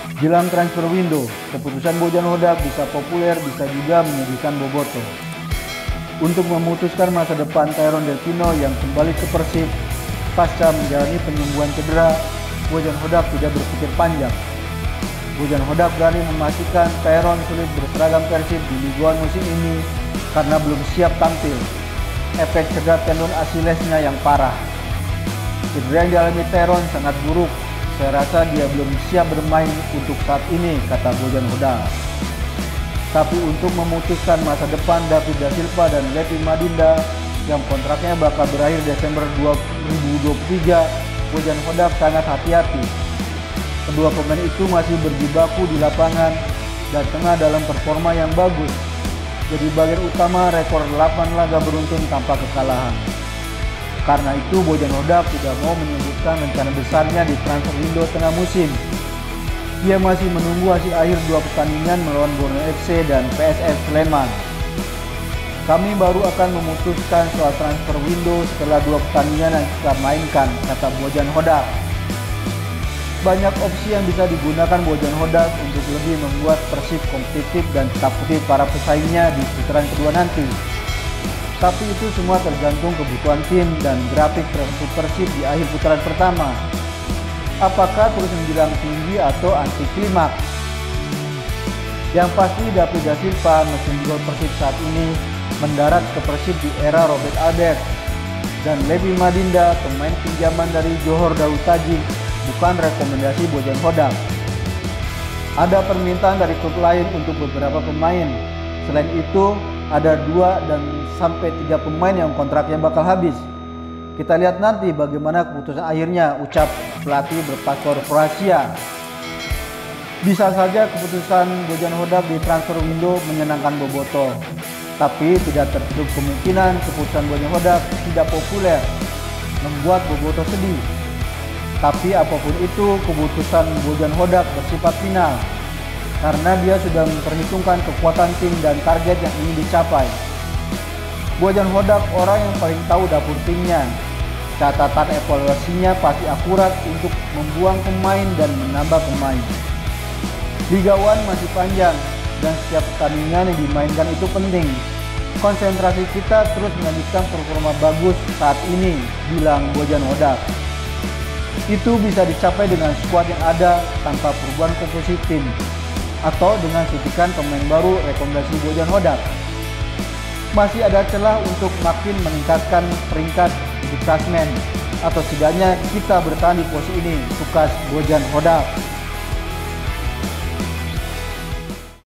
Jelang transfer window, keputusan Bojan Hodak bisa populer, bisa juga menyedihkan Boboto. Untuk memutuskan masa depan Tyrone Delpino yang kembali ke Persib pasca menjalani penyembuhan cedera, Bojan Hodak tidak berpikir panjang. Bojan Hodak berani memastikan Tyrone sulit berseragam Persib di Liga 1 musim ini karena belum siap tampil. Efek cedera tendon Achillesnya yang parah. Cedera yang dialami Tyrone sangat buruk. Saya rasa dia belum siap bermain untuk saat ini, kata Bojan Hodak. Tapi untuk memutuskan masa depan David Da Silva dan Levi Madinda yang kontraknya bakal berakhir Desember 2023, Bojan Hodak sangat hati-hati. Kedua pemain itu masih berjibaku di lapangan dan tengah dalam performa yang bagus. Jadi bagian utama rekor 8 laga beruntun tanpa kekalahan. Karena itu Bojan Hodak tidak mau menyebutkan rencana besarnya di transfer window tengah musim. Dia masih menunggu hasil akhir 2 pertandingan melawan Borneo FC dan PSS Sleman. Kami baru akan memutuskan soal transfer window setelah 2 pertandingan yang kita mainkan, kata Bojan Hodak. Banyak opsi yang bisa digunakan Bojan Hodak untuk lebih membuat Persib kompetitif dan takuti para pesaingnya di putaran kedua nanti. Tapi itu semua tergantung kebutuhan tim dan grafik Persib di akhir putaran pertama. Apakah terus menjelang tinggi atau anti klimaks? Yang pasti David Da Silva, mesin gol Persib saat ini, mendarat ke Persib di era Robert Albertz. Dan Levi Madinda, pemain pinjaman dari Johor Darul Ta'zim, bukan rekomendasi Bojan Hodak. Ada permintaan dari klub lain untuk beberapa pemain. Selain itu, ada 2 dan sampai 3 pemain yang kontraknya bakal habis. Kita lihat nanti bagaimana keputusan akhirnya, ucap pelatih berpaspor Kroasia. Bisa saja keputusan Bojan Hodak di transfer window menyenangkan Boboto. Tapi tidak tertutup kemungkinan keputusan Bojan Hodak tidak populer, membuat Boboto sedih. Tapi apapun itu, keputusan Bojan Hodak bersifat final. Karena dia sudah memperhitungkan kekuatan tim dan target yang ingin dicapai. Bojan Hodak orang yang paling tahu dapur timnya. Catatan evaluasinya pasti akurat untuk membuang pemain dan menambah pemain. Liga 1 masih panjang dan setiap pertandingan yang dimainkan itu penting. Konsentrasi kita terus melanjutkan performa bagus saat ini, bilang Bojan Hodak. Itu bisa dicapai dengan skuad yang ada tanpa perubahan komposisi tim, atau dengan suntikan pemain baru, rekomendasi Bojan Hodak. Masih ada celah untuk makin meningkatkan peringkat di klasemen, atau setidaknya kita bertahan di posisi ini, tukas Bojan Hodak.